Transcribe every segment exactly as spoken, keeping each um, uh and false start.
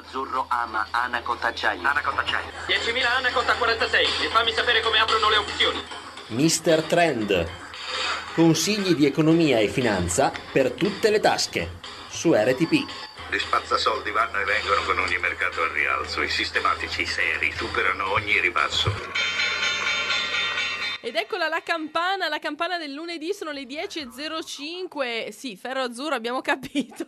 Azzurro ama Anacot Acciaio. Anacot Acciaio. diecimila Anacot a quarantasei e fammi sapere come aprono le opzioni. mister Trend. Consigli di economia e finanza per tutte le tasche. Su R T P. Gli spazzasoldi vanno e vengono con ogni mercato al rialzo. I sistematici seri superano ogni ribasso. Ed eccola la campana, la campana del lunedì, sono le dieci e zero cinque. Sì, Ferro Azzurro, abbiamo capito.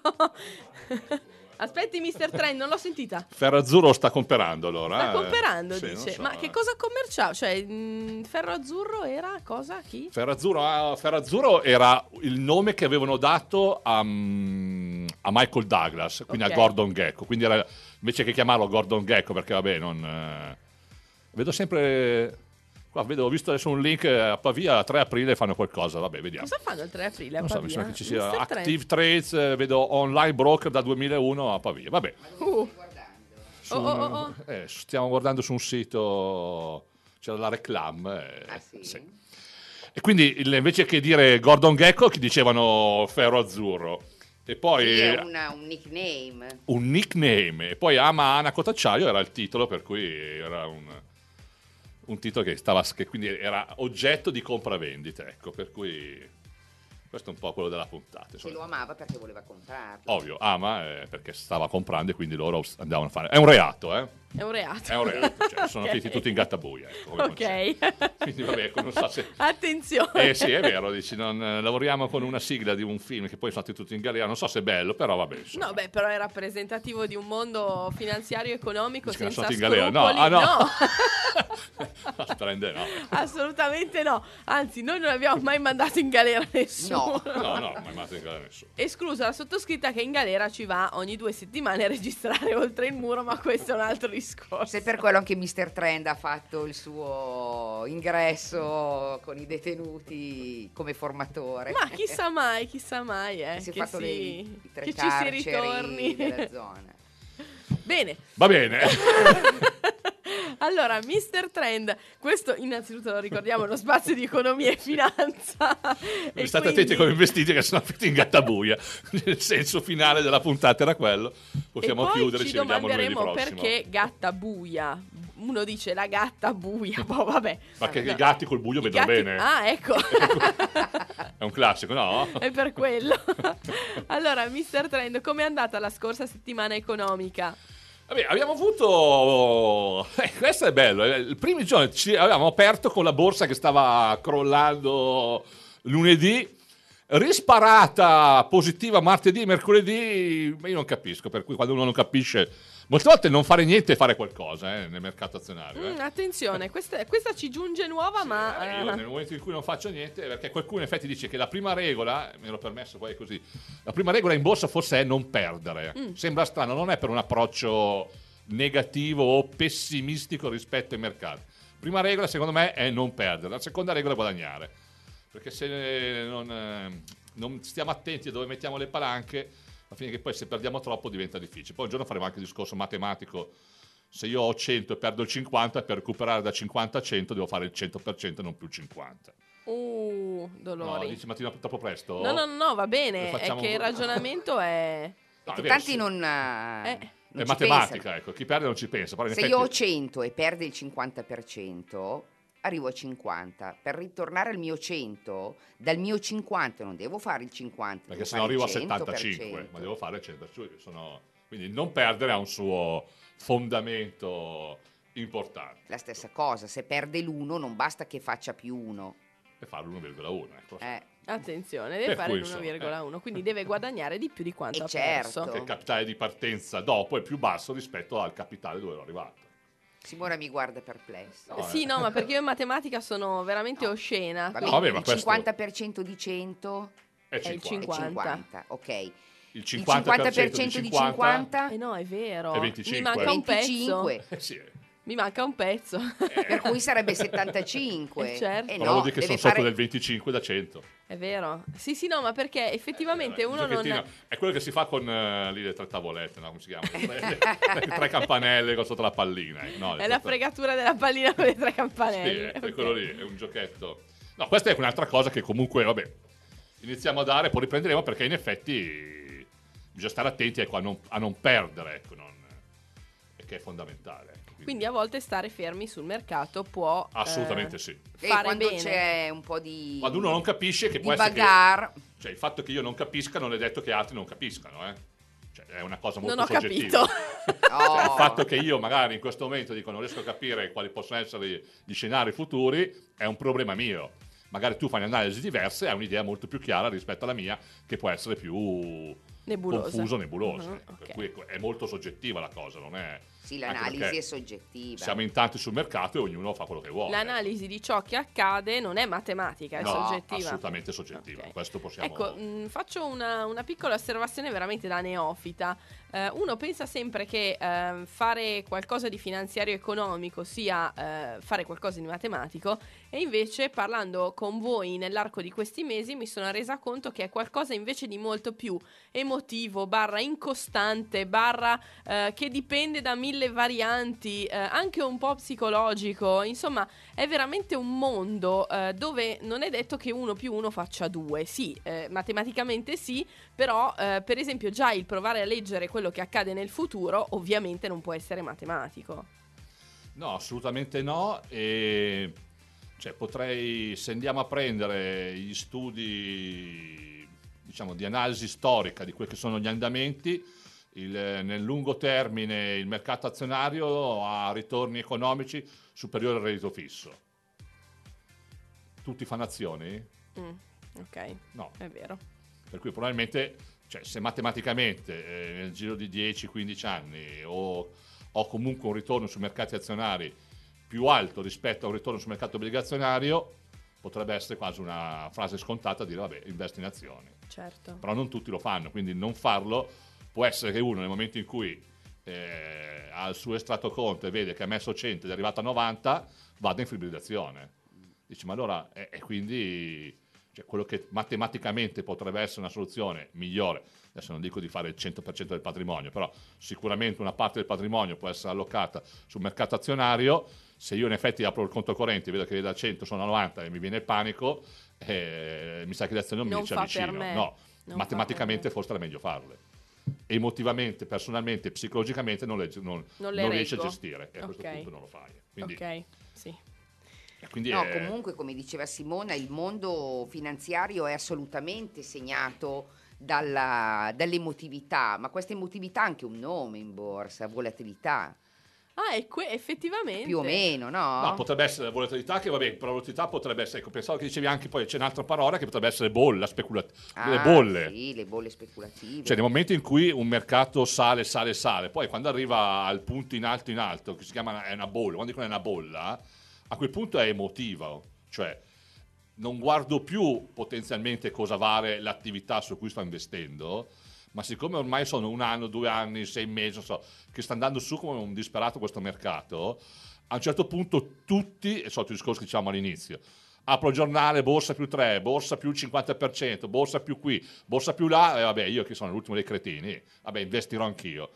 Aspetti, mister Trend, non l'ho sentita. Ferro Azzurro sta comperando allora. Sta eh? comperando, Sì, dice. so, Ma eh. che cosa commerciale? Cioè, mh, Ferro Azzurro era cosa? Chi? Ferro Azzurro, ah, Ferro Azzurro era il nome che avevano dato a, mm, a Michael Douglas, quindi Ok. a Gordon Gekko. Quindi era, invece che chiamarlo Gordon Gekko, perché vabbè, non... eh, vedo sempre... Qua vedo, ho visto adesso un link a Pavia, tre aprile fanno qualcosa, vabbè, vediamo. Cosa fanno il tre aprile a Non so, mi Pavia? sembra che ci sia mister Trend. Active Trades, eh, vedo online broker da duemilauno a Pavia, vabbè. Uh. Su Oh, un- oh, oh, oh. eh, stiamo guardando su un sito, c'era la reclame. eh, Ah, sì? sì. E quindi il- invece che dire Gordon Gekko, che dicevano Ferro Azzurro. E poi Sì, è una- un nickname. un nickname. E poi Ama Anacot Acciaio era il titolo, per cui era un, un titolo che stava, che quindi era oggetto di compravendita. Ecco, per cui questo è un po' quello della puntata. Se insomma. lo amava perché voleva comprarlo. Ovvio, ama eh, perché stava comprando e quindi loro andavano a fare. È un reato, eh? È un reato. È un reato, cioè, sono Ok. finiti tutti in gattabuia. Ecco, come concetto. Ok. Quindi vabbè, ecco, non so se... Attenzione. Eh sì, è vero, dici, non, eh, lavoriamo con una sigla di un film che poi sono stati tutti in galera, non so se è bello, però vabbè. insomma. No, beh, però è rappresentativo di un mondo finanziario e economico Dici che non senza sono stati in galera? No, scrupoli. ah, no. No, prende, no. Assolutamente no. Anzi, noi non abbiamo mai mandato in galera nessuno. No. No, no, mai mandato in galera nessuno. Esclusa la sottoscritta che in galera ci va ogni due settimane a registrare oltre il muro, ma questo è un altro discorso. Se per quello anche mister Trend ha fatto il suo ingresso con i detenuti come formatore. Ma chissà mai, chissà mai, eh, si è che, fatto si- dei, i tre che ci si carceri ritorni. della zona. Bene. Va bene. Allora, mister Trend, questo innanzitutto lo ricordiamo, è uno spazio di economia e finanza. E State quindi- attenti come vestiti che sono finiti in gattabuia. Il senso finale della puntata era quello. Possiamo e poi chiudere, ci ci vediamo lunedì domanderemo prossimo. perché gatta buia. Uno dice la gatta buia, boh, vabbè. Perché No. i gatti col buio I vedono gatti- bene. Ah, ecco. È un classico, no? È per quello. Allora, mister Trend, com'è andata la scorsa settimana economica? Vabbè, abbiamo avuto. Eh, questo è bello. eh, Il primo giorno ci avevamo aperto con la borsa che stava crollando lunedì, risparata positiva martedì, mercoledì. Ma io non capisco. Per cui quando uno non capisce, molte volte non fare niente e fare qualcosa eh, nel mercato azionario. eh. Mm, attenzione, questa, questa ci giunge nuova, Eh, ma... io eh, nel momento in cui non faccio niente, perché qualcuno in effetti dice che la prima regola, me l'ho permesso poi così, la prima regola in borsa forse è non perdere. Mm. Sembra strano, non è per un approccio negativo o pessimistico rispetto ai mercati. Prima regola secondo me è non perdere, la seconda regola è guadagnare. Perché se non, eh, non stiamo attenti a dove mettiamo le palanche, alla fine che poi se perdiamo troppo diventa difficile. Poi un giorno faremo anche il discorso matematico. Se io ho cento e perdo il cinquanta, per recuperare da cinquanta a cento devo fare il cento per cento e non più il cinquanta. Uh, No, dolori. dici Martina troppo presto? No, no, no, va bene. Lo È facciamo- che il ragionamento è... No, è Che vero, tanti sì. non, eh, Eh. non È ci matematica, pensano. ecco. Chi perde non ci pensa. Però in Se effetti... io ho cento e perde il cinquanta per cento, arrivo a cinquanta. Per ritornare al mio cento, dal mio cinquanta non devo fare il cinquanta, Perché devo se no fare arrivo a il cento per settantacinque, cento. ma devo fare il cento per cento. Sono... Quindi non perdere ha un suo fondamento importante. La stessa cosa, se perde l'uno non basta che faccia più uno. E fare l'uno virgola uno. Ecco. Eh, Attenzione, deve Per fare cui, l'uno insomma, virgola uno, quindi deve guadagnare di più di quanto E ha certo. perso. Che il capitale di partenza dopo è più basso rispetto al capitale dove ero arrivato. Simona mi guarda perplesso. No, Sì, eh. no, ma perché io in matematica sono veramente No. oscena. Va quindi- bene, vabbè, ma il questo- cinquanta per cento di cento È È il cinquanta. è cinquanta. cinquanta, ok. Il Il cinquanta per cento di cinquanta, Eh no, è vero. È venticinque. Mi manca un pezzo. venticinque, Eh sì. Mi manca un pezzo. per cui sarebbe settantacinque. Eh, certo. Eh Però no, vuol dire che deve sono sotto fare... del venticinque da cento. È vero. Sì, sì, no, ma perché effettivamente Il uno non... giochettino è quello che si fa con eh, lì le tre tavolette, no? Come si chiama? Le, le tre campanelle con sotto la pallina. eh. No, le È la tre- fregatura della pallina con le tre Sì, campanelle. è, è Ok. quello lì, è un giochetto. No, questa è un'altra cosa che comunque, vabbè, iniziamo a dare, poi riprenderemo perché in effetti bisogna stare attenti ecco, a, non, a non perdere, ecco, non, che è fondamentale. Ecco. Quindi, Quindi a volte stare fermi sul mercato può assolutamente eh, sì. E fare quando bene. c'è un po' di Quando uno non capisce che di può essere che, bagarre. cioè il fatto che io non capisca non è detto che altri non capiscano, eh. Cioè, è una cosa molto Non ho soggettiva. capito. Oh. Cioè, il fatto che io magari in questo momento dico non riesco a capire quali possono essere gli scenari futuri è un problema mio. Magari tu fai analisi diverse e hai un'idea molto più chiara rispetto alla mia, che può essere più Nebulosa. confuso, nebulosa. Mhm, ecco. ok. Per cui è molto soggettiva la cosa, non è... Sì, anche l'analisi perché è soggettiva. Siamo in tanti sul mercato e ognuno fa quello che vuole. L'analisi di ciò che accade non è matematica, è No, soggettiva. assolutamente soggettiva. Ok. Questo possiamo... Ecco, mh, faccio una, una piccola osservazione veramente da neofita. Eh, uno pensa sempre che eh, fare qualcosa di finanziario economico sia eh, fare qualcosa di matematico, e invece parlando con voi nell'arco di questi mesi mi sono resa conto che è qualcosa invece di molto più emotivo, barra incostante, barra eh, che dipende da mille varianti, eh, anche un po' psicologico. Insomma, è veramente un mondo eh, dove non è detto che uno più uno faccia due. Sì, eh, matematicamente sì, però eh, per esempio già il provare a leggere quello che accade nel futuro ovviamente non può essere matematico. No, assolutamente no. E cioè, potrei, se andiamo a prendere gli studi, diciamo, di analisi storica di quelli che sono gli andamenti, il, nel lungo termine il mercato azionario ha ritorni economici superiori al reddito fisso. Tutti fanno azioni? Mm, ok, No. è vero. Per cui probabilmente, cioè, se matematicamente eh, nel giro di dieci quindici anni ho, ho comunque un ritorno sui mercati azionari più alto rispetto a un ritorno sul mercato obbligazionario, potrebbe essere quasi una frase scontata dire vabbè, investi in azioni. Certo. Però non tutti lo fanno, quindi non farlo può essere che uno nel momento in cui eh, ha il suo estratto conto e vede che ha messo cento ed è arrivato a novanta, vada in fibrillazione. Dici, ma allora, e eh, quindi cioè, quello che matematicamente potrebbe essere una soluzione migliore, adesso non dico di fare il cento per cento del patrimonio, però sicuramente una parte del patrimonio può essere allocata sul mercato azionario. Se io in effetti apro il conto corrente e vedo che da cento sono a novanta e mi viene il panico, eh, mi sa che le azioni non, Non mi ci fa avvicino. per me. No, Non matematicamente fa per me. forse era meglio farle. Emotivamente, personalmente, psicologicamente non, le, non, Non le non riesci a reggo. gestire e a questo Ok. punto non lo fai. Quindi, Ok, sì. quindi No, è- comunque, come diceva Simona, il mondo finanziario è assolutamente segnato dalla, dall'emotività, ma questa emotività ha anche un nome in borsa, volatilità, Ah, e que- effettivamente. più o meno, no? No, potrebbe essere la volatilità, che vabbè, però la volatilità potrebbe essere, ecco, pensavo che dicevi anche, poi c'è un'altra parola che potrebbe essere bolla, speculativa, Ah, le bolle. Sì, le bolle speculative. Cioè nel momento in cui un mercato sale, sale, sale, poi quando arriva al punto in alto in alto, che si chiama è una bolla, quando dicono è una bolla, a quel punto è emotiva, cioè non guardo più potenzialmente cosa vale l'attività su cui sto investendo, ma siccome ormai sono un anno, due anni, sei mesi, non so, che sta andando su come un disperato questo mercato, a un certo punto tutti, e sotto il discorso che diciamo all'inizio, apro il giornale, borsa più tre, borsa più cinquanta per cento, borsa più qui, borsa più là, e vabbè, io che sono l'ultimo dei cretini, vabbè, investirò anch'io.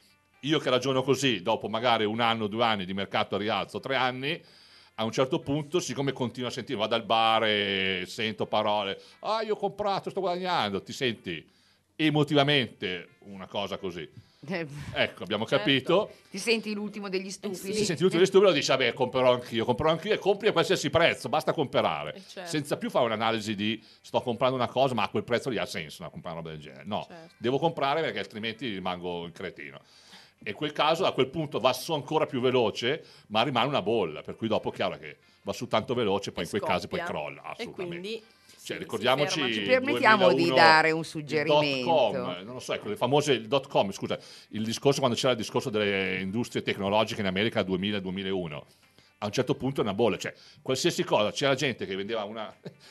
Io che ragiono così, dopo magari un anno, due anni di mercato a rialzo, tre anni, a un certo punto, siccome continuo a sentire, vado al bar e sento parole, ah, io ho comprato, sto guadagnando, ti senti emotivamente una cosa così. Ecco, abbiamo Certo. capito. Ti senti l'ultimo degli stupidi? Si senti tutto di stupido, dici vabbè, comprerò anch'io, comprerò anch'io e compri a qualsiasi prezzo, basta comprare, Eh, certo. senza più fare un'analisi di sto comprando una cosa ma a quel prezzo lì ha senso no, comprare una roba del genere, no, Certo. devo comprare perché altrimenti rimango un cretino. E in quel caso a quel punto va su ancora più veloce ma rimane una bolla, per cui dopo è chiaro che va su tanto veloce, poi E in quei casi poi scoppia. crolla E assolutamente. quindi Cioè, si- ricordiamoci si ferma. Ci permettiamo di duemilauno, dare un il suggerimento. dot-com, non lo so, ecco, le famose il dot com, scusa, il discorso quando c'era il discorso delle industrie tecnologiche in America duemila duemilauno, a un certo punto è una bolla, cioè qualsiasi cosa, c'era gente che vendeva una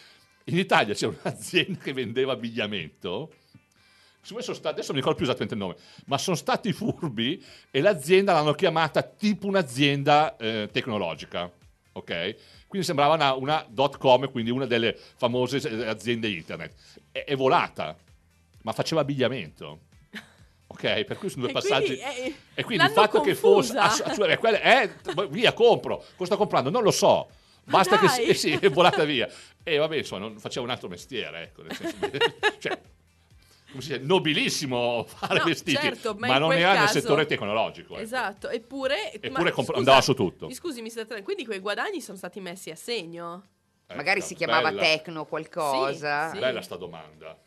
in Italia c'era un'azienda che vendeva abbigliamento. Sono stati, adesso non mi ricordo più esattamente il nome, ma sono stati furbi e l'azienda l'hanno chiamata tipo un'azienda eh, tecnologica, ok? Quindi sembrava una, una dot com, quindi una delle famose aziende internet. È, è volata, ma faceva abbigliamento. Ok, per cui sono due E passaggi. quindi, eh, e quindi il l'hanno fatto che fosse. confusa. ass- cioè, eh, quella- eh, via, compro. Cosa sto comprando? Non lo so. Basta che dai! sì, sì, è volata via. E vabbè, insomma, non faceva un altro mestiere, ecco. Nel senso di- cioè, come si dice, nobilissimo fare No, vestiti, certo, ma ma in non quel era nel caso- settore tecnologico. ecco. Esatto, eppure, Eppure ma comp- scusa, andava su tutto. Mi scusi, mister Trent, quindi quei guadagni sono stati messi a segno? Magari Ecco, si chiamava bella, Tecno qualcosa. Sì, sì. Bella sta domanda.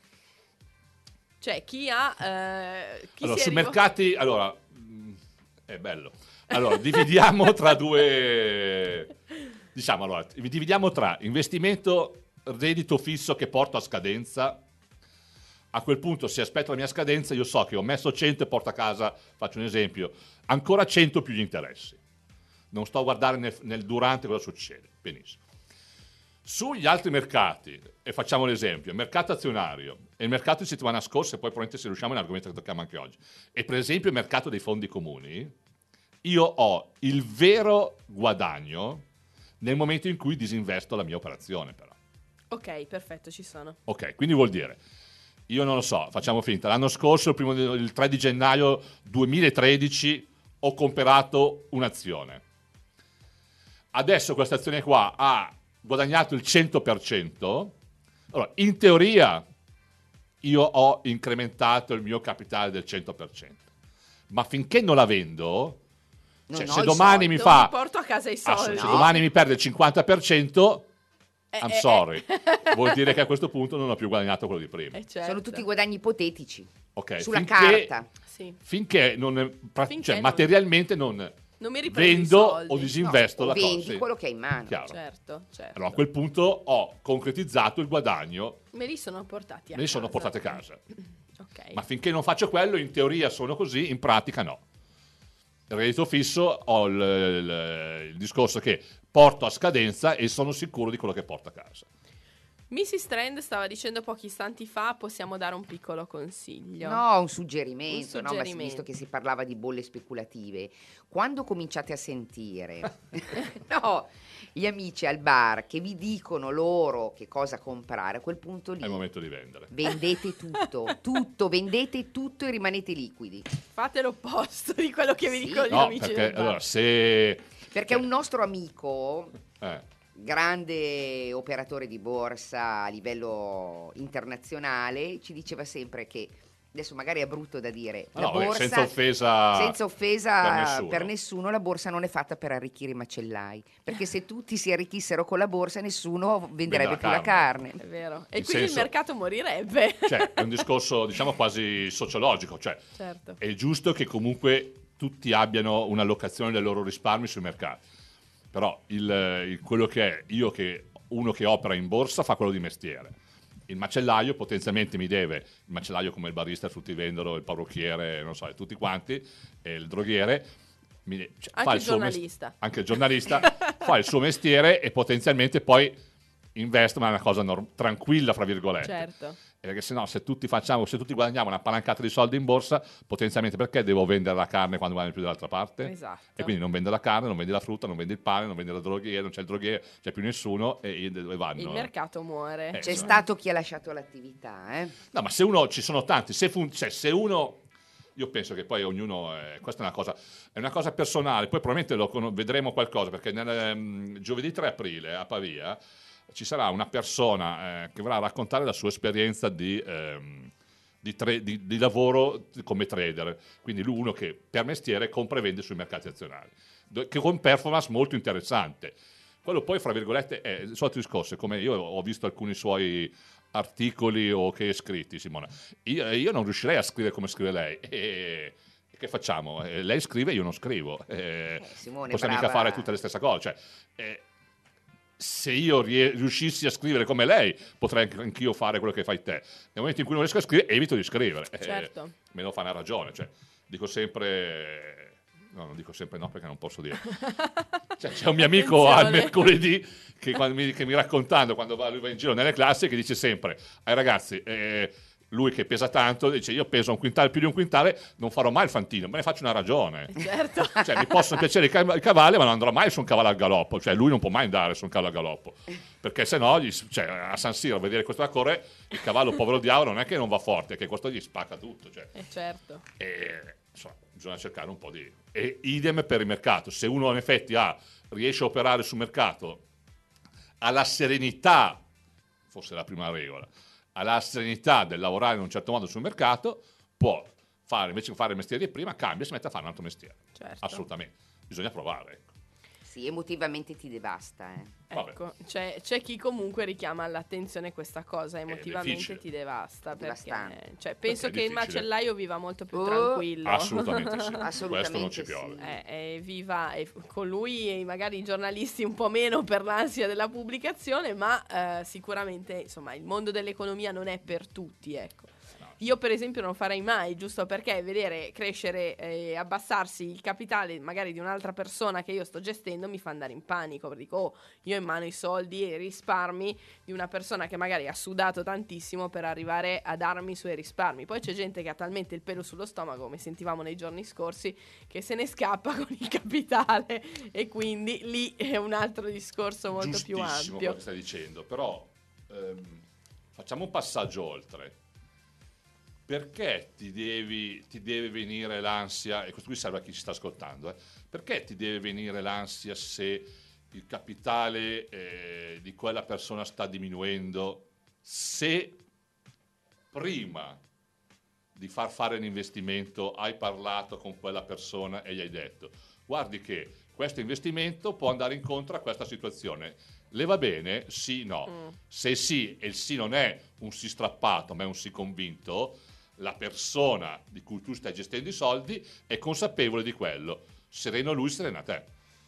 Cioè, chi ha... eh, chi Allora, si è sui rivo- mercati, allora, mh, è bello. Allora, dividiamo tra due, diciamo, allora, dividiamo tra investimento, reddito fisso che porto a scadenza. A quel punto, se aspetto la mia scadenza, io so che ho messo cento e porto a casa, faccio un esempio, ancora cento più gli interessi. Non sto a guardare nel, nel durante cosa succede. Benissimo. Sugli altri mercati, e facciamo l'esempio, il mercato azionario e il mercato di settimana scorsa, e poi probabilmente se riusciamo è un argomento che tocchiamo anche oggi, e per esempio il mercato dei fondi comuni, io ho il vero guadagno nel momento in cui disinvesto la mia operazione però. Ok, perfetto, ci sono. Ok, quindi vuol dire, io non lo so, facciamo finta, l'anno scorso, il, primo, il tre di gennaio duemilatredici, ho comprato un'azione. Adesso questa azione qua ha guadagnato il cento per cento, allora in teoria io ho incrementato il mio capitale del cento per cento, ma finché non la vendo, Non cioè ho se i domani soldi. mi Non fa mi porto a casa i ah, soldi. se No. domani mi perde il cinquanta per cento, Eh, I'm eh, sorry, eh. vuol dire che a questo punto non ho più guadagnato quello di prima. Eh, certo. Sono tutti guadagni ipotetici. Ok, Sulla finché- carta. Sì. finché non pra- Finché cioè, non- materialmente non, Non mi riprendo i vendo soldi. o disinvesto No, la vendi cosa. sì. quello che hai in mano. Chiaro. Certo, certo. Allora a quel punto ho concretizzato il guadagno, Me li sono portati a me li sono casa. portati a casa. Ok. Ma finché non faccio quello, in teoria sono così, in pratica no. Il reddito fisso ho il, il- il discorso che porto a scadenza e sono sicuro di quello che porto a casa. missus Trend stava dicendo pochi istanti fa, possiamo dare un piccolo consiglio. No, un suggerimento, Un no, ma suggerimento. visto che si parlava di bolle speculative, quando cominciate a sentire no, gli amici al bar che vi dicono loro che cosa comprare, a quel punto lì È il momento di vendere. vendete tutto, tutto, vendete tutto e rimanete liquidi. Fate l'opposto di quello che vi Sì. dicono gli No, amici perché del bar. allora se... Perché un nostro amico, eh, grande operatore di borsa a livello internazionale, ci diceva sempre che, adesso magari è brutto da dire, no, la vabbè, borsa, senza offesa, senza offesa per per nessuno. nessuno. La borsa non è fatta per arricchire i macellai, perché se tutti si arricchissero con la borsa nessuno venderebbe la più la carne. carne. È vero. E Il quindi senso- il mercato morirebbe. Cioè, è un discorso, diciamo, quasi sociologico. Cioè, Certo. è giusto che comunque tutti abbiano un'allocazione dei loro risparmi sui mercati. Però il, il- quello che è io che uno che opera in borsa fa quello di mestiere. Il macellaio potenzialmente mi deve, il macellaio come il barista, il fruttivendolo, il parrucchiere, non so, e tutti quanti, e il droghiere, mi de- cioè, Anche fa il suo mes- giornalista. anche il giornalista fa il suo mestiere e potenzialmente poi investe, ma è una cosa norm- tranquilla, fra virgolette. Certo. Perché se no, se tutti facciamo, se tutti guadagniamo una palancata di soldi in borsa, potenzialmente perché devo vendere la carne quando guadagno più dall'altra parte? Esatto. E quindi non vendo la carne, non vendi la frutta, non vendi il pane, non vendi la drogheria, non c'è il droghiere, c'è più nessuno e io- dove vanno? Il mercato muore. Eh, C'è sì. stato chi ha lasciato l'attività, eh? No, ma se uno, ci sono tanti, se, fun- cioè, se uno, io penso che poi ognuno, eh, questa è una cosa, è una cosa personale, poi probabilmente lo con- vedremo qualcosa, perché nel ehm, giovedì tre aprile a Pavia ci sarà una persona eh, che verrà a raccontare la sua esperienza di, ehm, di, tra- di- di lavoro come trader, quindi lui uno che per mestiere compra e vende sui mercati azionari, do- che con performance molto interessante. Quello poi, fra virgolette, è il solito discorso, è come io ho visto alcuni suoi articoli o che scritti, Simona. Io, io non riuscirei a scrivere come scrive lei. E, e che facciamo? Eh, lei scrive, io non scrivo. Eh, Eh, Simone, possiamo brava. mica fare tutte le stesse cose. Cioè, eh, se io rie- riuscissi a scrivere come lei, potrei anche- anch'io fare quello che fai te. Nel momento in cui non riesco a scrivere, evito di scrivere. Eh, Certo. me lo fa una ragione. Cioè, dico sempre... No, non dico sempre no perché non posso dire. Cioè, c'è un mio amico al Attenzione. mercoledì che, quando mi, che mi raccontando quando va, lui va in giro nelle classi che dice sempre ai ragazzi, eh, lui che pesa tanto, dice io peso un quintale più di un quintale, non farò mai il fantino, me ne faccio una ragione. Certo. Cioè, mi possono piacere i, cav- i cavalli, ma non andrò mai su un cavallo al galoppo. Cioè, lui non può mai andare su un cavallo al galoppo. Perché se no, gli, cioè, a San Siro, a vedere questo da correre, il cavallo povero diavolo non è che non va forte, è che questo gli spacca tutto. Cioè. Eh, certo. E, insomma, bisogna cercare un po' di... E idem per il mercato. Se uno in effetti ha, riesce a operare sul mercato, ha la serenità, forse è la prima regola, ha la serenità del lavorare in un certo modo sul mercato, può fare, invece di fare il mestiere di prima, cambia e si mette a fare un altro mestiere. Certo. Assolutamente, bisogna provare, ecco. Sì, emotivamente ti devasta, eh. Vabbè. Ecco, c'è, c'è chi comunque richiama all'attenzione questa cosa, emotivamente difficile. ti devasta, perché Devastante. cioè, penso Perché è che il difficile. macellaio viva molto più Oh, tranquillo. Assolutamente sì, Assolutamente questo non ci sì. piove. Eh, eh, viva e con lui e magari i giornalisti un po' meno per l'ansia della pubblicazione, ma eh, sicuramente insomma il mondo dell'economia non è per tutti, ecco. Io per esempio non farei mai, giusto perché vedere crescere e abbassarsi il capitale magari di un'altra persona che io sto gestendo mi fa andare in panico, perché dico oh, io ho in mano i soldi e i risparmi di una persona che magari ha sudato tantissimo per arrivare a darmi i suoi risparmi. Poi c'è gente che ha talmente il pelo sullo stomaco, come sentivamo nei giorni scorsi, che se ne scappa con il capitale, e quindi lì è un altro discorso molto più Giustissimo ampio. quello che stai dicendo, però ehm, facciamo un passaggio oltre. Perché ti, devi, ti deve venire l'ansia, e questo qui serve a chi ci sta ascoltando, eh, perché ti deve venire l'ansia se il capitale eh, di quella persona sta diminuendo, se prima di far fare un investimento hai parlato con quella persona e gli hai detto guardi che questo investimento può andare incontro a questa situazione, le va bene? Sì, no. Mm. Se sì, e il sì non è un sì strappato ma è un sì convinto, la persona di cui tu stai gestendo i soldi è consapevole di quello, sereno lui, serena te.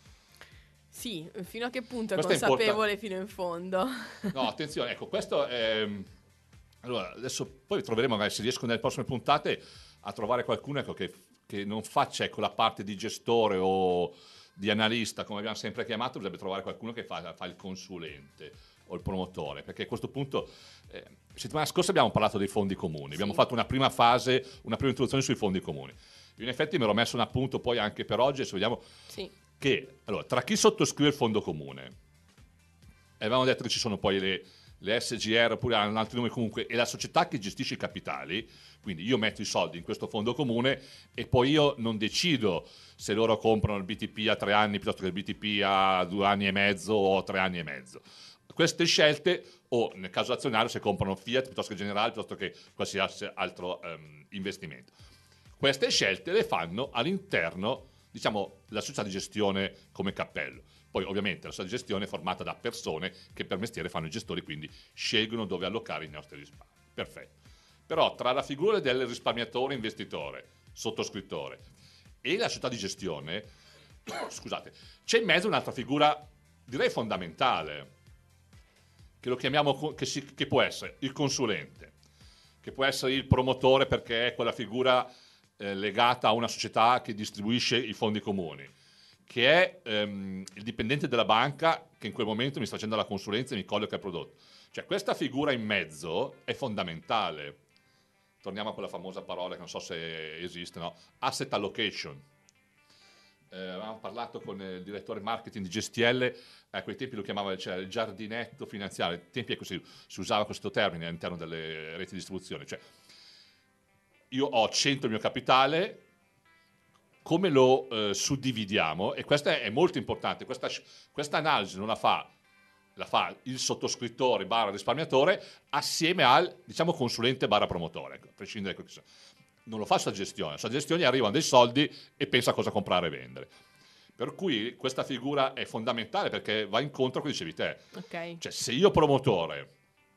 Sì, fino a che punto è Questo è consapevole import- fino in fondo? No, attenzione, ecco, questo è... Allora, adesso poi troveremo magari se riesco nelle prossime puntate a trovare qualcuno ecco, che, che non faccia ecco, la parte di gestore o di analista, come abbiamo sempre chiamato, bisogna trovare qualcuno che fa, fa il consulente o il promotore, perché a questo punto... Eh, settimana scorsa abbiamo parlato dei fondi comuni, sì. Abbiamo fatto una prima fase, una prima introduzione sui fondi comuni. Io in effetti mi ero messo un appunto poi anche per oggi, adesso vediamo sì. che allora, tra chi sottoscrive il fondo comune, e avevamo detto che ci sono poi le, le S G R oppure hanno altri nomi comunque, e la società che gestisce i capitali, quindi io metto i soldi in questo fondo comune e poi io non decido se loro comprano il B T P a tre anni piuttosto che il B T P a due anni e mezzo o tre anni e mezzo. Queste scelte, o nel caso azionario se comprano Fiat piuttosto che Generali piuttosto che qualsiasi altro um, investimento. Queste scelte le fanno all'interno, diciamo, la società di gestione come cappello. Poi ovviamente la società di gestione è formata da persone che per mestiere fanno i gestori, quindi scelgono dove allocare i nostri risparmi. Perfetto. Però tra la figura del risparmiatore, investitore, sottoscrittore e la società di gestione, scusate, c'è in mezzo un'altra figura, direi fondamentale, che lo chiamiamo, che, si, che può essere il consulente, che può essere il promotore perché è quella figura eh, legata a una società che distribuisce i fondi comuni, che è ehm, il dipendente della banca che in quel momento mi sta facendo la consulenza e mi colloca il prodotto. Cioè questa figura in mezzo è fondamentale. Torniamo a quella famosa parola che non so se esiste, no? Asset allocation. Eh, avevamo parlato con il direttore marketing di G S T L, a quei tempi lo chiamava cioè, il giardinetto finanziario, ai tempi così, si usava questo termine all'interno delle reti di distribuzione, cioè io ho cento il mio capitale, come lo eh, suddividiamo? E questo è, è molto importante, questa, questa analisi non la fa, la fa il sottoscrittore barra risparmiatore assieme al diciamo consulente barra promotore, ecco, a prescindere da questo. Non lo fa sa gestione, sa gestione arrivano dei soldi e pensa a cosa comprare e vendere. Per cui questa figura è fondamentale perché va incontro a quello che dicevi te. Okay. Cioè se io promotore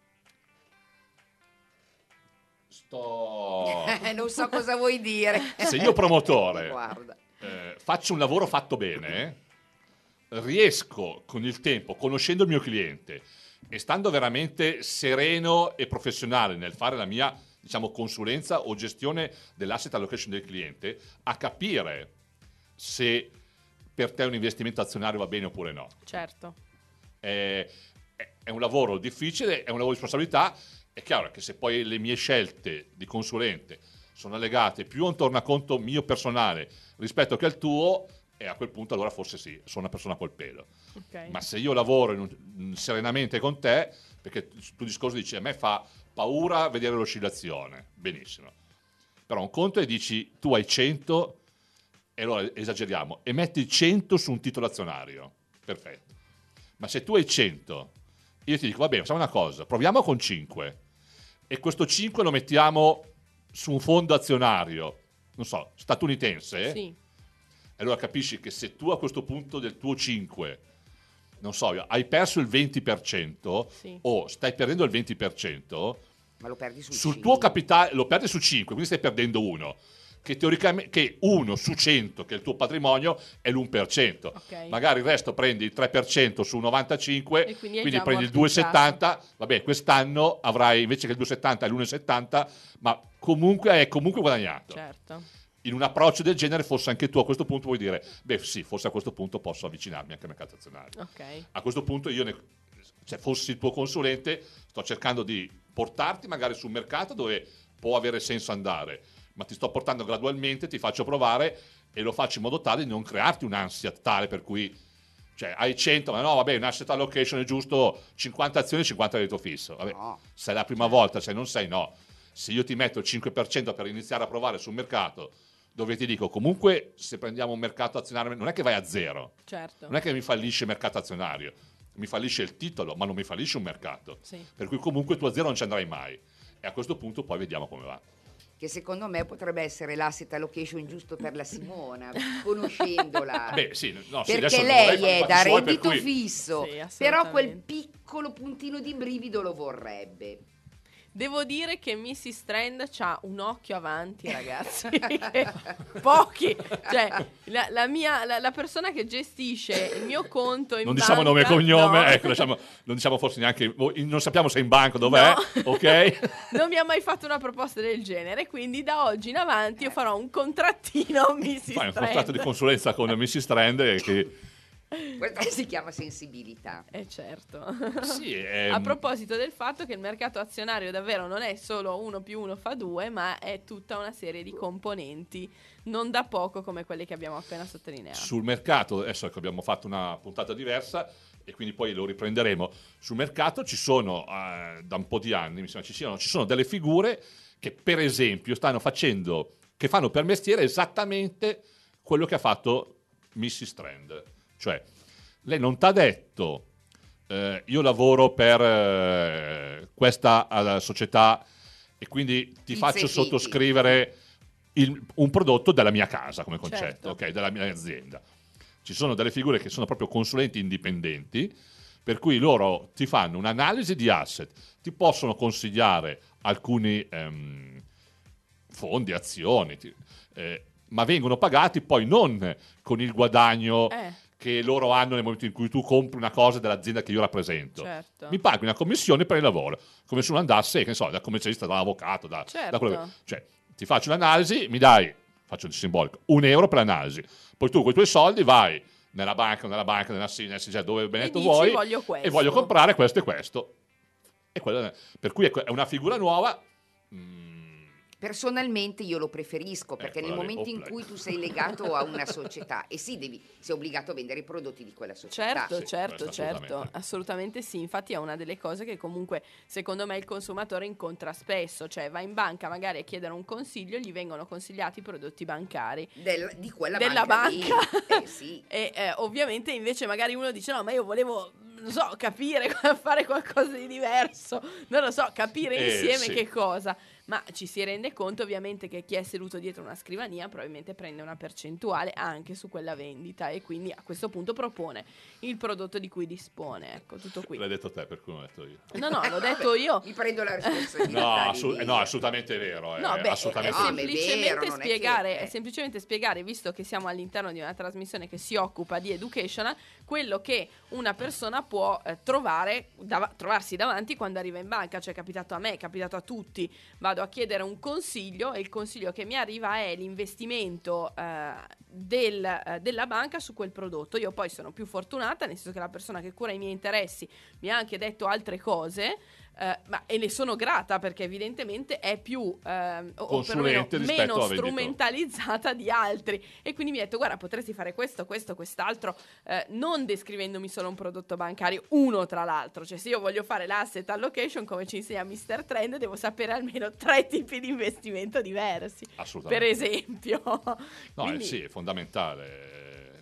sto... non so cosa vuoi dire. Se io promotore Guarda. Eh, faccio un lavoro fatto bene, riesco con il tempo, conoscendo il mio cliente e stando veramente sereno e professionale nel fare la mia diciamo consulenza o gestione dell'asset allocation del cliente, a capire se per te un investimento azionario va bene oppure no. Certo. È, è un lavoro difficile, è un lavoro di responsabilità. È chiaro che se poi le mie scelte di consulente sono legate più a un tornaconto mio personale rispetto che al tuo, e a quel punto allora forse sì, sono una persona col pelo. Okay. Ma se io lavoro in un, serenamente con te, perché tu discorso dici a me fa paura vedere l'oscillazione, benissimo, però un conto è dici tu hai cento e allora esageriamo e metti cento su un titolo azionario, perfetto, ma se tu hai cento io ti dico va bene, facciamo una cosa, proviamo con cinque e questo cinque lo mettiamo su un fondo azionario, non so, statunitense, Sì. allora capisci che se tu a questo punto del tuo cinque, non so, hai perso il venti per cento Sì. o stai perdendo il venti per cento, Ma lo perdi sul, sul cinque. tuo capitale lo perdi su cinque, quindi stai perdendo uno. Che teoricamente che uno su cento, che è il tuo patrimonio, è l'uno per cento. Ok. Magari il resto prendi il tre per cento su novantacinque, E quindi è quindi già prendi il due virgola ammortizzato. settanta. Vabbè, quest'anno avrai invece che il due virgola settanta è l'uno virgola settanta, ma comunque è comunque guadagnato. Certo. In un approccio del genere, forse anche tu a questo punto vuoi dire, beh sì, forse a questo punto posso avvicinarmi anche al mercato azionario. Ok. A questo punto io, ne, se fossi il tuo consulente, sto cercando di portarti magari sul mercato dove può avere senso andare, ma ti sto portando gradualmente, ti faccio provare e lo faccio in modo tale di non crearti un'ansia tale per cui, cioè, hai cento, ma no, vabbè, un asset allocation è giusto cinquanta azioni, cinquanta reddito fisso. Vabbè, No. se è la prima volta, se non sei, no. Se io ti metto il cinque per cento per iniziare a provare sul mercato, dove ti dico, comunque, se prendiamo un mercato azionario, non è che vai a zero, Certo. non è che mi fallisce il mercato azionario, mi fallisce il titolo, ma non mi fallisce un mercato. Sì. Per cui comunque tu a zero non ci andrai mai. E a questo punto poi vediamo come va. Che secondo me potrebbe essere l'asset allocation giusto per la Simona, conoscendola. Beh, sì, no, sì, Perché adesso non vorrei lei fare i è fatti da suoi, per reddito cui- fisso, Sì, però quel assolutamente. piccolo puntino di brivido lo vorrebbe. Devo dire che missus Trend c'ha un occhio avanti, ragazzi. Pochi. Cioè, la, la mia, la, la persona che gestisce il mio conto in Non banca... diciamo nome e cognome, no. ecco, diciamo- non diciamo forse neanche, non sappiamo se è in banco, dov'è, No. ok? Non mi ha mai fatto una proposta del genere, quindi da oggi in avanti io farò un contrattino missus Fai un Trend. contratto di consulenza con missus Trend e che Questa si chiama sensibilità. Eh certo. sì, è, A proposito del fatto che il mercato azionario davvero non è solo uno più uno fa due, ma è tutta una serie di componenti, non da poco come quelle che abbiamo appena sottolineato. sul mercato, adesso ecco, abbiamo fatto una puntata diversa e quindi poi lo riprenderemo. Sul mercato ci sono, eh, da un po' di anni, mi sembra ci siano, ci sono delle figure che per esempio stanno facendo, che fanno per mestiere esattamente quello che ha fatto missus Trend. Cioè, lei non ti ha detto, eh, io lavoro per eh, questa eh, società e quindi ti Il faccio Cefiti. sottoscrivere il- un prodotto della mia casa come concetto, Certo. ok, della mia azienda. Ci sono delle figure che sono proprio consulenti indipendenti, per cui loro ti fanno un'analisi di asset, ti possono consigliare alcuni ehm, fondi, azioni, ti- eh, ma vengono pagati poi non con il guadagno Eh, che loro hanno nel momento in cui tu compri una cosa dell'azienda che io rappresento. certo. Mi paghi una commissione per il lavoro, come se uno andasse, che ne so, da commercialista, da avvocato, da, Certo. da quello che- cioè, ti faccio un'analisi, mi dai, faccio il simbolico, un euro per l'analisi. Poi tu con i tuoi soldi vai nella banca, nella banca, nella S I N, cioè dove benedetto dici, vuoi, voglio questo. e voglio comprare questo e questo. E quello è- per cui è una figura nuova. mm, Personalmente io lo preferisco perché Ecco, nel la- momento in opla. cui tu sei legato a una società e sì, devi, sei obbligato a vendere i prodotti di quella società. Certo, Sì, certo, questo certo, assolutamente. assolutamente sì. Infatti è una delle cose che comunque secondo me il consumatore incontra spesso, cioè va in banca magari a chiedere un consiglio, gli vengono consigliati i prodotti bancari. Del- di quella Della banca, lì. banca. Eh, sì. E eh, ovviamente invece magari uno dice no, ma io volevo, non so, capire, fare qualcosa di diverso, non lo so, capire Eh, insieme sì. che cosa. Ma ci si rende conto ovviamente che chi è seduto dietro una scrivania probabilmente prende una percentuale anche su quella vendita e quindi a questo punto propone il prodotto di cui dispone. Ecco, tutto qui. L'hai detto te, per cui non l'ho detto io. No, no, l'ho detto io. Mi prendo la responsabilità. No, di assu- dire. no, assolutamente vero. No, è beh, assolutamente è no, ma è semplicemente vero, non è che- spiegare, eh. è semplicemente spiegare, visto che siamo all'interno di una trasmissione che si occupa di educational, quello che una persona può eh, trovare, dav- trovarsi davanti quando arriva in banca. Cioè è capitato a me, è capitato a tutti. Vado a chiedere un consiglio e il consiglio che mi arriva è l'investimento eh, del, eh, della banca su quel prodotto. Io poi sono più fortunata, nel senso che la persona che cura i miei interessi mi ha anche detto altre cose. Eh, ma e ne sono grata perché evidentemente è più ehm, o- o perlomeno Consulente rispetto meno a venditore. strumentalizzata di altri, e quindi mi ha detto guarda, potresti fare questo, questo, quest'altro, eh, non descrivendomi solo un prodotto bancario, uno tra l'altro. Cioè se io voglio fare l'asset allocation come ci insegna mister Trend, devo sapere almeno tre tipi di investimento diversi, per Assolutamente. esempio. No, eh, Quindi- sì, è fondamentale.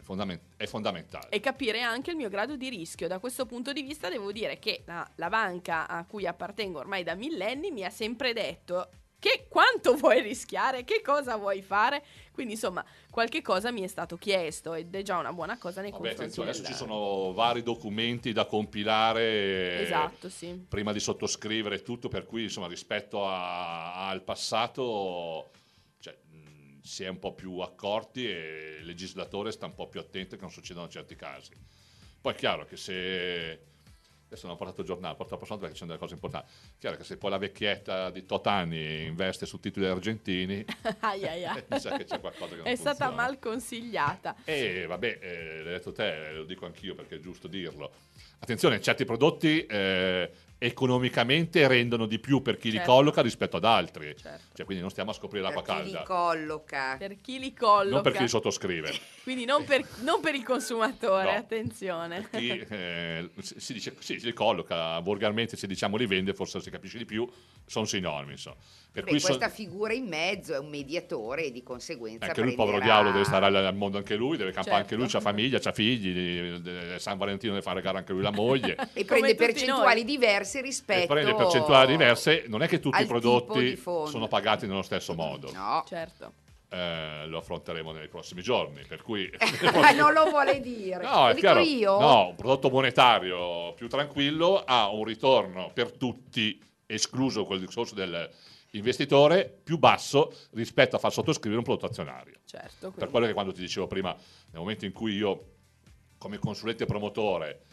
fondament- è fondamentale. E capire anche il mio grado di rischio. Da questo punto di vista devo dire che la, la banca a cui appartengo ormai da millenni mi ha sempre detto che quanto vuoi rischiare, che cosa vuoi fare. Quindi insomma qualche cosa mi è stato chiesto ed è già una buona cosa nei Vabbè, confronti attenzione, adesso del... ci sono vari documenti da compilare Esatto, sì. prima di sottoscrivere tutto, per cui insomma rispetto a- al passato, cioè, mh, si è un po' più accorti e il legislatore sta un po' più attento che non succedano certi casi. Poi è chiaro che se adesso non ho portato il giornale, porto la prossima volta perché ci sono delle cose importanti. Chiaro che se poi la vecchietta di tot anni investe su titoli argentini, ai, ai, ai. mi sa che c'è qualcosa che non È stata funziona. mal consigliata. E vabbè, eh, l'hai detto te, lo dico anch'io perché è giusto dirlo. Attenzione, certi prodotti eh, economicamente rendono di più per chi li Certo. colloca rispetto ad altri. Certo. Cioè, quindi non stiamo a scoprire l'acqua Per chi li calda. colloca. Per chi li colloca. Non per chi li sottoscrive. Quindi non per, non per il consumatore, No. attenzione. Chi eh, si si dice sì, si li colloca, volgarmente se diciamo li vende, forse si capisce di più, sono sinonimi. Insomma. Per Beh, cui son- questa figura in mezzo è un mediatore e di conseguenza anche lui, il povero prenderà- diavolo, deve stare al, al mondo anche lui, deve campare Certo. anche lui, c'ha famiglia, c'ha figli, de- de- San Valentino deve fare regalo anche lui la moglie. e Come prende tutti percentuali noi. diverse E rispetto prende percentuali diverse, non è che tutti al i tipo prodotti di fondo. sono pagati nello stesso modo. No, Certo. Eh, lo affronteremo nei prossimi giorni, per cui non lo vuole dire. no, Lo è dico chiaro. io? No, un prodotto monetario più tranquillo ha un ritorno per tutti, escluso quel discorso dell'investitore, più basso rispetto a far sottoscrivere un prodotto azionario. Certo. Per quindi- quello che quando ti dicevo prima, nel momento in cui io come consulente promotore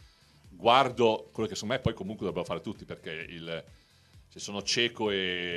guardo quello che secondo me poi comunque dobbiamo fare tutti, perché il, se sono cieco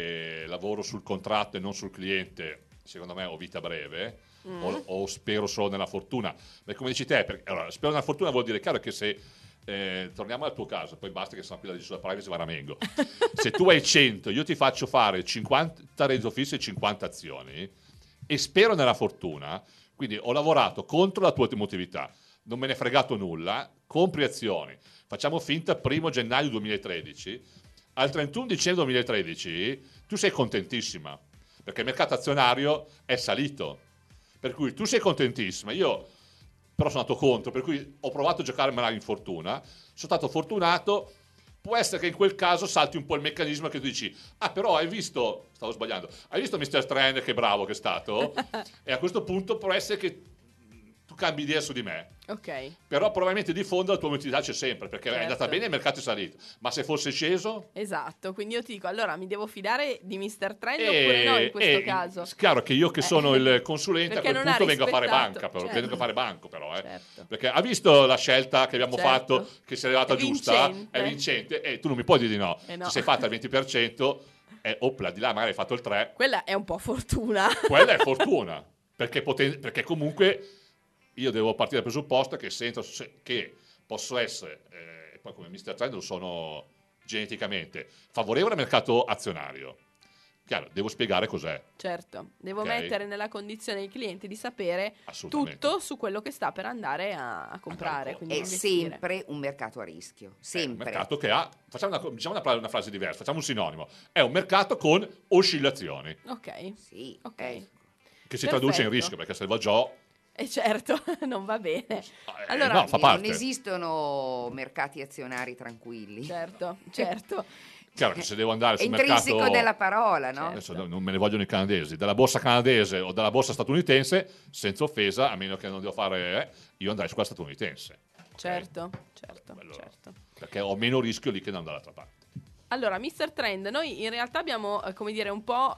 e lavoro sul contratto e non sul cliente, secondo me ho vita breve, Mm. o, o spero solo nella fortuna. Perché come dici te, perché, allora, spero nella fortuna vuol dire chiaro che se eh, torniamo al tuo caso, poi basta che sono qui la sulla privacy va a Ramengo. Se tu hai cento, io ti faccio fare cinquanta reddito fisso e cinquanta azioni e spero nella fortuna, quindi ho lavorato contro la tua emotività, non me ne è fregato nulla, compri azioni, facciamo finta primo gennaio duemilatredici, al trentuno dicembre duemilatredici tu sei contentissima, perché il mercato azionario è salito, per cui tu sei contentissima, io però sono andato contro, per cui ho provato a giocarmela in fortuna, sono stato fortunato, può essere che in quel caso salti un po' il meccanismo che tu dici, ah però hai visto, stavo sbagliando, hai visto mister Trend che bravo che è stato? E a questo punto può essere che tu cambi idea su di me. Ok. Però probabilmente di fondo la tua utilità c'è sempre, perché è Certo. andata bene e il mercato è salito. Ma se fosse sceso? Esatto, quindi io ti dico, allora mi devo fidare di mister Trend Eh, oppure no in questo eh, caso? È chiaro che io che sono Eh, il consulente a perché quel non ha punto vengo a fare rispettato, banca, però, certo. vengo a fare banco però, eh. Certo. Perché ha visto la scelta che abbiamo Certo. fatto, che si è arrivata È giusta, vincente. è vincente, e tu non mi puoi dire di no. Eh no. Se sei fatta il venti per cento, eh, opla, di là magari hai fatto il tre, Quella è un po' fortuna. quella è fortuna, perché, poten- perché comunque io devo partire dal presupposto che sento se- che posso essere, eh, poi come mister Trend lo sono geneticamente, favorevole al mercato azionario. Chiaro, devo spiegare cos'è. Certo, devo Ok. mettere nella condizione il cliente di sapere Assolutamente. tutto su quello che sta per andare a, a comprare. Andare quindi È investire. sempre un mercato a rischio, È un sempre. mercato che ha, facciamo una, diciamo una, una frase diversa, facciamo un sinonimo, è un mercato con oscillazioni, Ok, Sì, ok. eh. che si Perfetto. traduce in rischio, perché se va già, E certo, non va bene. eh, Allora, no, fa Non parte. esistono mercati azionari tranquilli. Certo, certo. Chiaro che se devo andare È sul intrinseco mercato... della parola, no? Adesso non me ne vogliono i canadesi, della borsa canadese o della borsa statunitense, senza offesa, a meno che non devo fare, eh, io andrei su quella statunitense. ok? Certo, certo, Quello- certo. Perché ho meno rischio lì che non dall'altra parte. Allora, mister Trend, noi in realtà abbiamo, eh, come dire, un po'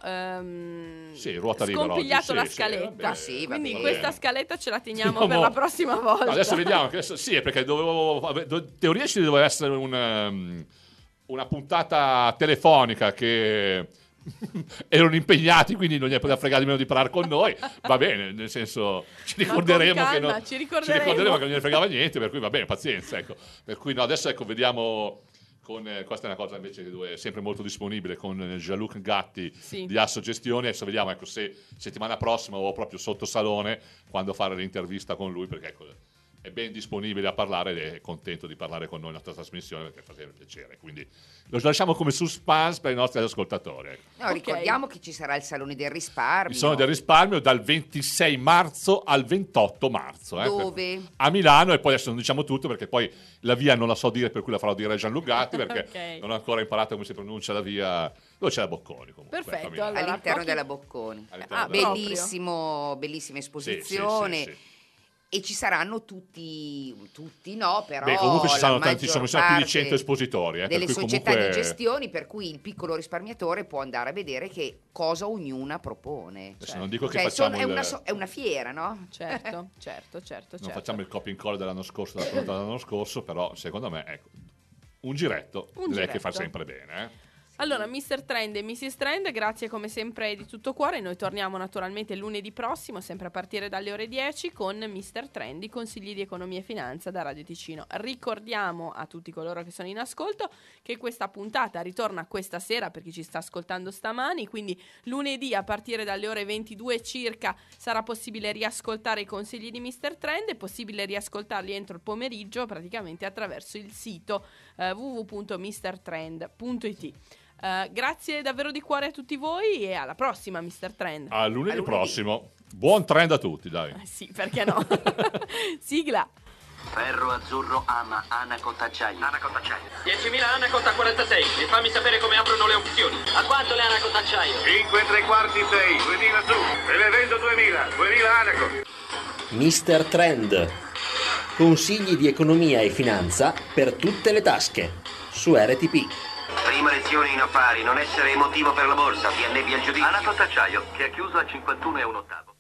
ehm, Sì, ruota libera scompigliato oggi, la sì, sì, scaletta. vabbè, Ah, sì, va Quindi bene. questa Va bene. scaletta ce la teniamo No, per mo- la prossima volta. No, adesso vediamo, che adesso- sì, perché dovevo, vabbè, do- teoria ci doveva essere un, um, una puntata telefonica che erano impegnati, quindi non gli poteva fregare di meno di parlare con noi. Va bene, nel senso ci con ricorderemo, che, calma, non, ci ricorderemo. che non gliene fregava niente, per cui va bene, pazienza. Ecco. Per cui no, adesso ecco, vediamo con, eh, questa è una cosa invece che è sempre molto disponibile con eh, Jean-Luc Gatti Sì. di Asso Gestioni. Adesso vediamo ecco, se settimana prossima o proprio sotto salone quando fare l'intervista con lui, perché ecco, è ben disponibile a parlare ed è contento di parlare con noi nella nostra trasmissione perché fa sempre piacere, quindi lo lasciamo come suspense per i nostri ascoltatori. Ecco. No, ricordiamo che ci sarà il Salone del Risparmio. Il Salone del Risparmio dal ventisei marzo al ventotto marzo. Eh, Dove? Per, a Milano, e poi adesso non diciamo tutto perché poi la via non la so dire, per cui la farò dire a Gianlugatti perché Ok. non ho ancora imparato come si pronuncia la via, dove c'è la Bocconi comunque. Perfetto, a Milano. allora, All'interno pochi- della Bocconi. All'interno Ah, della- proprio. Bellissimo, bellissima Sì, sì, esposizione. sì, sì. E ci saranno tutti, tutti no, però Beh, comunque ci la saranno tanti, maggior insomma, ci sono più di parte cento espositori. Eh, per delle cui società comunque- di gestioni, per cui il piccolo risparmiatore può andare a vedere che cosa ognuna propone. Adesso non dico che Cioè, facciamo sono- è, il- una, so- è una fiera, no? Certo, certo, certo, non certo. facciamo il copia e incolla dell'anno scorso, della puntata dell'anno scorso, però secondo me, ecco, un giretto Un direi giretto. che fa sempre bene. Eh. Allora, mister Trend e missis Trend, grazie come sempre di tutto cuore. Noi torniamo naturalmente lunedì prossimo, sempre a partire dalle ore dieci, con mister Trend, i consigli di economia e finanza da Radio Ticino. Ricordiamo a tutti coloro che sono in ascolto che questa puntata ritorna questa sera per chi ci sta ascoltando stamani, quindi lunedì a partire dalle ore ventidue circa sarà possibile riascoltare i consigli di mister Trend, è possibile riascoltarli entro il pomeriggio praticamente attraverso il sito eh, w w w punto mister trend punto i t. Uh, grazie davvero di cuore a tutti voi e alla prossima, mister Trend. A lunedì, A lunedì. prossimo. Buon trend a tutti, dai. Eh, sì, perché no? Sigla. Ferro Azzurro ama Anaco Tacciaio. Anaco Tacciaio. diecimila Anacot a quarantasei e fammi sapere come aprono le opzioni. A quanto le Anacot Tacciaio? cinque e tre quarti, sei, duemila su. E le vendo duemila, duemila Anaco. mister Trend. Consigli di economia e finanza per tutte le tasche. Su R T P. Prima lezione in affari, non essere emotivo per la borsa, ti annebbia il giudizio. Anaco Tacciaio, che ha chiuso a cinquantuno e un ottavo.